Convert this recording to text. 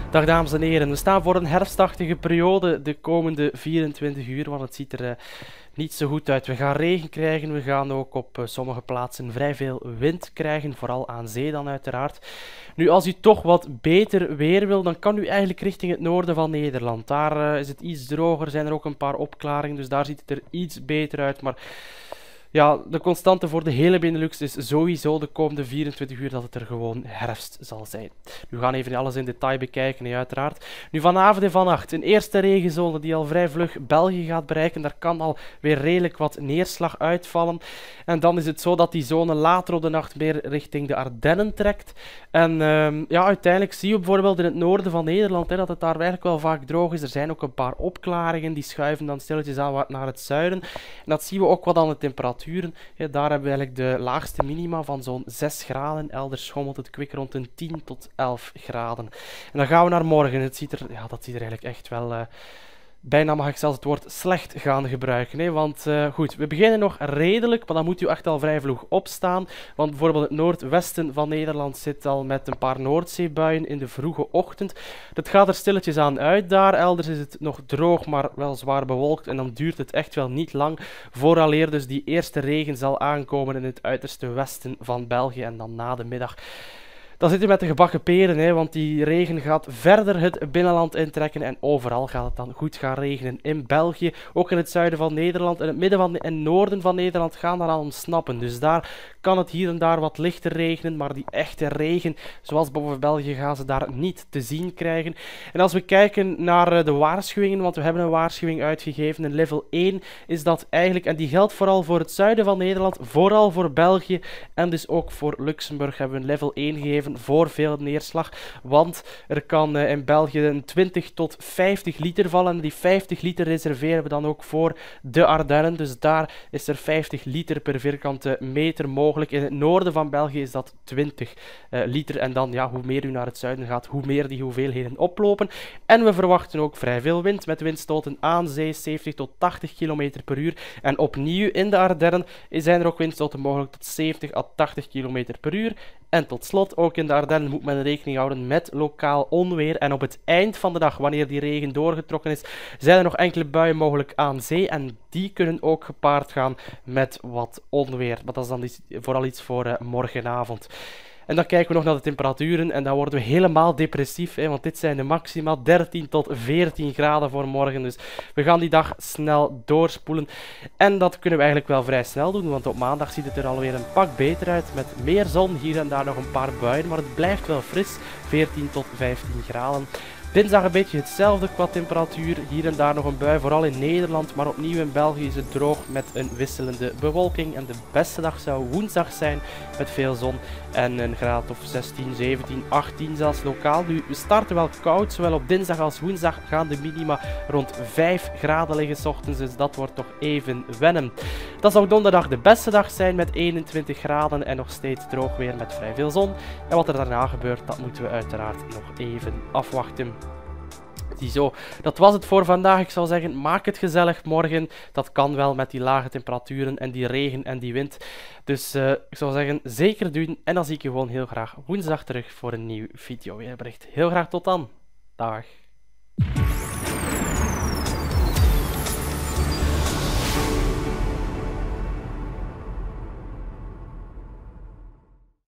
Dag dames en heren, we staan voor een herfstachtige periode de komende 24 uur, want het ziet er niet zo goed uit. We gaan regen krijgen, we gaan ook op sommige plaatsen vrij veel wind krijgen, vooral aan zee dan uiteraard. Nu, als u toch wat beter weer wil, dan kan u eigenlijk richting het noorden van Nederland. Daar is het iets droger, zijn er ook een paar opklaringen, dus daar ziet het er iets beter uit, maar... Ja, de constante voor de hele Benelux is sowieso de komende 24 uur dat het er gewoon herfst zal zijn. We gaan even alles in detail bekijken, uiteraard. Nu, vanavond en vannacht een eerste regenzone die al vrij vlug België gaat bereiken. Daar kan al weer redelijk wat neerslag uitvallen. En dan is het zo dat die zone later op de nacht meer richting de Ardennen trekt. En ja, uiteindelijk zie je bijvoorbeeld in het noorden van Nederland dat het daar eigenlijk wel vaak droog is. Er zijn ook een paar opklaringen, die schuiven dan stilletjes aan wat naar het zuiden. En dat zien we ook wat aan de temperatuur. Ja, daar hebben we eigenlijk de laagste minima van zo'n 6 graden. Elders schommelt het kwik rond een 10 tot 11 graden. En dan gaan we naar morgen. Dat ziet er eigenlijk echt wel... bijna mag ik zelfs het woord slecht gaan gebruiken. Hè? Want goed, we beginnen nog redelijk, maar dan moet u echt al vrij vroeg opstaan. Want bijvoorbeeld het noordwesten van Nederland zit al met een paar Noordzeebuien in de vroege ochtend. Dat gaat er stilletjes aan uit daar. Elders is het nog droog, maar wel zwaar bewolkt. En dan duurt het echt wel niet lang vooraleer dus die eerste regen zal aankomen in het uiterste westen van België. En dan na de middag... Dan zit je met de gebakken peren, hè, want die regen gaat verder het binnenland intrekken en overal gaat het dan goed gaan regenen. In België, ook in het zuiden van Nederland en het midden en noorden van Nederland gaan daaraan ontsnappen. Dus daar kan het hier en daar wat lichter regenen, maar die echte regen, zoals boven België, gaan ze daar niet te zien krijgen. En als we kijken naar de waarschuwingen, want we hebben een waarschuwing uitgegeven, een level 1 is dat eigenlijk, en die geldt vooral voor het zuiden van Nederland, vooral voor België en dus ook voor Luxemburg hebben we een level 1 gegeven. Voor veel neerslag, want er kan in België een 20 tot 50 liter vallen. En die 50 liter reserveren we dan ook voor de Ardennen. Dus daar is er 50 liter per vierkante meter mogelijk. In het noorden van België is dat 20 liter. En dan, ja, hoe meer u naar het zuiden gaat, hoe meer die hoeveelheden oplopen. En we verwachten ook vrij veel wind, met windstoten aan zee 70 tot 80 km per uur. En opnieuw in de Ardennen zijn er ook windstoten mogelijk tot 70 à 80 km per uur. En tot slot, ook in de Ardennen moet men rekening houden met lokaal onweer. En op het eind van de dag, wanneer die regen doorgetrokken is, zijn er nog enkele buien mogelijk aan zee. En die kunnen ook gepaard gaan met wat onweer. Maar dat is dan vooral iets voor morgenavond. En dan kijken we nog naar de temperaturen en dan worden we helemaal depressief, hè, want dit zijn de maxima 13 tot 14 graden voor morgen. Dus we gaan die dag snel doorspoelen. En dat kunnen we eigenlijk wel vrij snel doen, want op maandag ziet het er alweer een pak beter uit. Met meer zon, hier en daar nog een paar buien, maar het blijft wel fris, 14 tot 15 graden. Dinsdag een beetje hetzelfde qua temperatuur, hier en daar nog een bui, vooral in Nederland, maar opnieuw in België is het droog met een wisselende bewolking. En de beste dag zou woensdag zijn met veel zon en een graad of 16, 17, 18 zelfs lokaal. Nu, we starten wel koud, zowel op dinsdag als woensdag gaan de minima rond 5 graden liggen 's ochtends, dus dat wordt toch even wennen. Dat zou donderdag de beste dag zijn met 21 graden en nog steeds droog weer met vrij veel zon. En wat er daarna gebeurt, dat moeten we uiteraard nog even afwachten. Ziezo, dat was het voor vandaag. Ik zou zeggen, maak het gezellig morgen. Dat kan wel met die lage temperaturen en die regen en die wind. Dus ik zou zeggen, zeker doen. En dan zie ik je gewoon heel graag woensdag terug voor een nieuw videoweerbericht. Heel graag tot dan. Dag.